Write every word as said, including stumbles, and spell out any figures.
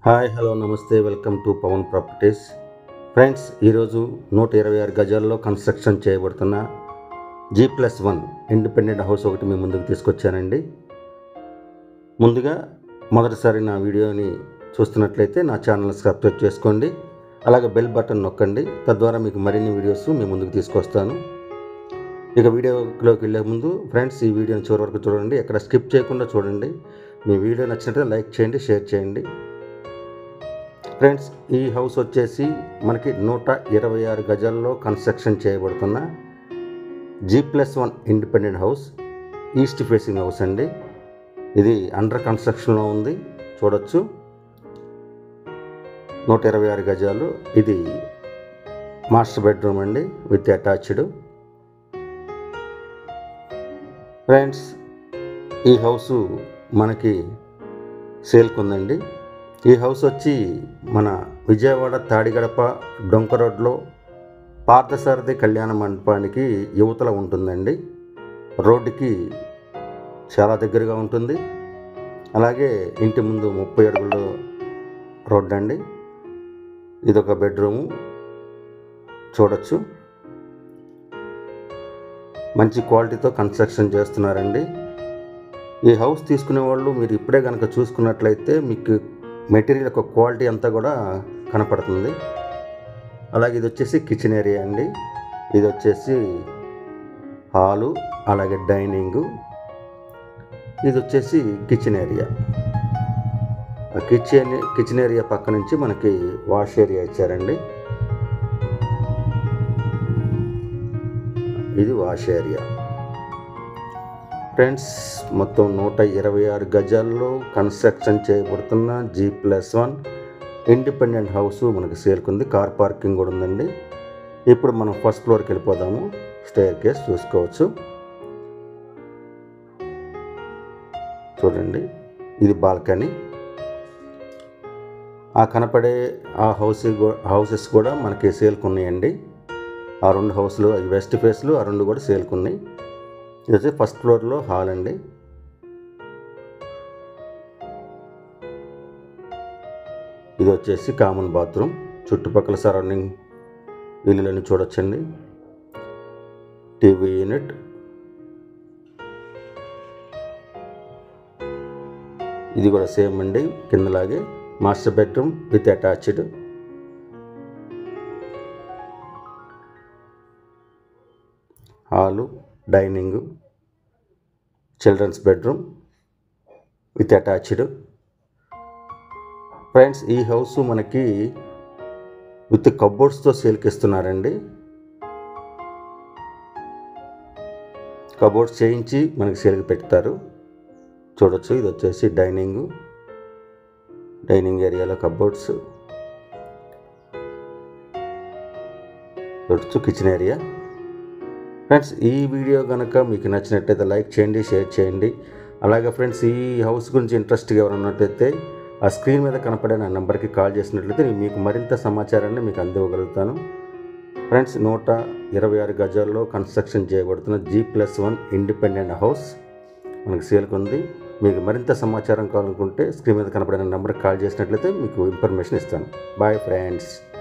Hi hello namaste welcome to Pawan properties. Friends, ఈరోజు నూట ఇరవై ఆరు గజాల్లో కన్స్ట్రక్షన్ చేయబడుతున్న G plus one independent house ఒకటి మీ ముందుకు తీసుకొచ్చానండి. ముందుగా మొదటిసారి నా వీడియోని చూస్తున్నట్లయితే నా ఛానల్ సబ్స్క్రైబ్ చేసుకోండి, అలాగే బెల్ బటన్ నొక్కండి. తద్వారా మీకు మరిన్ని వీడియోస్ మీ ముందుకు తీసుకొస్తాను. ఇక వీడియోలోకి వెళ్ళే ముందు ఫ్రెండ్స్, ఈ వీడియోని చివరి వరకు చూడండి, ఎక్కడ స్కిప్ చేయకుండా చూడండి. మీ వీడియో నచ్చినట్లయితే లైక్ చేయండి, షేర్ చేయండి. ఫ్రెండ్స్, ఈ హౌస్ వచ్చేసి మనకి నూట ఇరవై ఆరు గజాల్లో కన్స్ట్రక్షన్ చేయబడుతున్న G plus one independent house, east facing house అండి. ఇది అండర్ కన్స్ట్రక్షన్లో ఉంది, చూడొచ్చు. నూట ఇరవై ఆరు గజాలు. ఇది మాస్టర్ బెడ్రూమ్ అండి, విత్ అటాచ్డ్. ఫ్రెండ్స్, ఈ హౌసు మనకి సేల్కి ఉందండి. ఈ హౌస్ వచ్చి మన విజయవాడ తాడిగడప డొంక రోడ్లో పార్థసారథి కళ్యాణ మండపానికి యువతల ఉంటుందండి. రోడ్డుకి చాలా దగ్గరగా ఉంటుంది. అలాగే ఇంటి ముందు ముప్పై అడుగుల రోడ్డు అండి. ఇదొక బెడ్రూము, చూడొచ్చు. మంచి క్వాలిటీతో కన్స్ట్రక్షన్ చేస్తున్నారండి. ఈ హౌస్ తీసుకునే వాళ్ళు మీరు ఇప్పుడే కనుక చూసుకున్నట్లయితే మీకు మెటీరియల్ యొక్క క్వాలిటీ అంతా కూడా కనపడుతుంది. అలాగే ఇది వచ్చేసి కిచెన్ ఏరియా అండి. ఇది వచ్చేసి హాలు, అలాగే డైనింగు. ఇది వచ్చేసి kitchen area. Kitchen kitchen area పక్క నుంచి మనకి వాష్ ఏరియా ఇచ్చారండి. ఇది వాష్ ఏరియా. ఫ్రెండ్స్, మొత్తం నూట ఇరవై ఆరు గజాల్లో కన్స్ట్రక్షన్ చేయబడుతున్న G plus one independent house మనకి సేల్కుంది. కార్ పార్కింగ్ కూడా ఉందండి. ఇప్పుడు మనం ఫస్ట్ ఫ్లోర్కి వెళ్ళిపోదాము. స్టేర్ కేస్ చూసుకోవచ్చు, చూడండి. ఇది బాల్కనీ. ఆ కనపడే ఆ హౌస్ హౌసెస్ కూడా మనకి సేల్కున్నాయండి. ఆ రెండు హౌస్లు, అవి వెస్ట్ ఫేస్లు, ఆ రెండు కూడా సేల్కున్నాయి. ఇది వచ్చి ఫస్ట్ ఫ్లోర్లో హాల్ అండి. ఇది వచ్చేసి కామన్ బాత్రూమ్. చుట్టుపక్కల సరౌండింగ్ ఇల్లులన్నీ చూడొచ్చండి. TV unit. ఇది కూడా సేమ్ అండి, కిందలాగే master bedroom with attached. Hall, dining, children's bedroom with attached. Friends, ఈ హౌస్ మనకి విత్ కబోర్డ్స్తో సేల్కి ఇస్తున్నారండి. కబోర్డ్స్ చేయించి మనకి సేల్కి పెడతారు, చూడొచ్చు. ఇది వచ్చేసి డైనింగ్. డైనింగ్ ఏరియాలో కబోర్డ్స్ చూడొచ్చు. Kitchen area. ఫ్రెండ్స్, ఈ వీడియో కనుక మీకు నచ్చినట్లయితే లైక్ చేయండి, షేర్ చేయండి. అలాగే ఫ్రెండ్స్, ఈ హౌస్ గురించి ఇంట్రెస్ట్గా ఎవరైనా ఉన్నట్లయితే ఆ స్క్రీన్ మీద కనపడే నా నెంబర్కి కాల్ చేసినట్లయితే నేను మీకు మరింత సమాచారాన్ని మీకు అందివ్వగలుగుతాను. ఫ్రెండ్స్, నూట ఇరవై ఆరు గజాల్లో కన్స్ట్రక్షన్ చేయబడుతున్న G plus one independent house మనకు సేల్కి ఉంది. మీకు మరింత సమాచారం కావాలనుకుంటే స్క్రీన్ మీద కనపడే నెంబర్కి కాల్ చేసినట్లయితే మీకు ఇన్ఫర్మేషన్ ఇస్తాను. Bye friends.